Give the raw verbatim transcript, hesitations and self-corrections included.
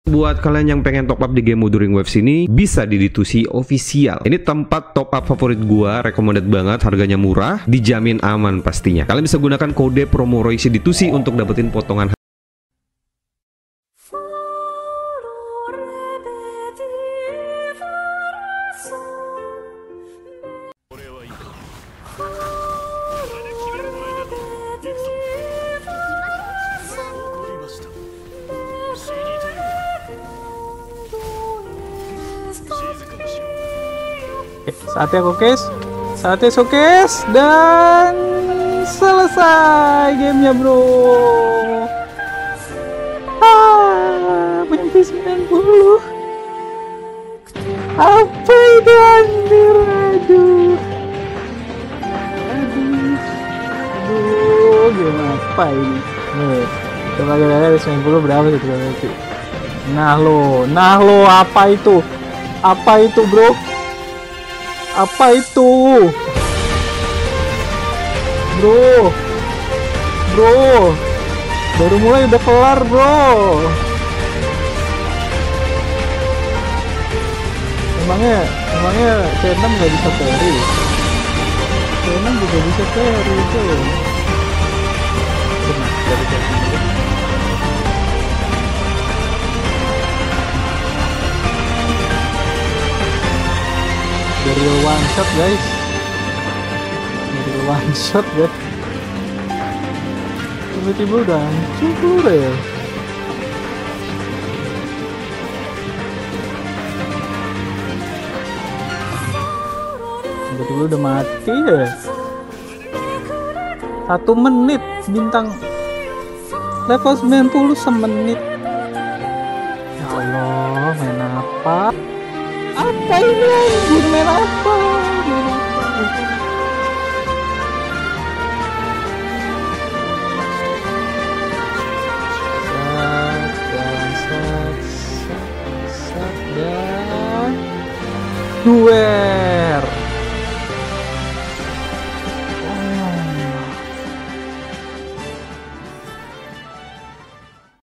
Buat kalian yang pengen top up di game Wuthering Waves ini, bisa di D dua C official. Ini tempat top up favorit gua, recommended banget, harganya murah, dijamin aman pastinya. Kalian bisa gunakan kode promo Royce D dua C untuk dapetin potongan. Saatnya showcase, saatnya showcase dan selesai gamenya bro. Ah, Memphis sembilan puluh. Apa itu anjir? Aduh, aduh, aduh, game apa ini? Nih, coba kita lihat sembilan puluh berapa sih nanti? Nah lo, nah lo, apa itu? Apa itu bro? Apa itu? Bro, bro, baru mulai udah kelar bro. Emangnya, emangnya C enam nggak bisa carry? C enam juga bisa carry itu. Benar, dari C enam. Dari one shot guys, dari one shot guys, tiba-tiba udah hancur ya. Tiba-tiba udah mati ya. Satu menit bintang level sembilan puluh semenit. Ya Allah, main apa? Apa ini anjir, main apa? Main apa? Sat, dan sat, sat, dan duel.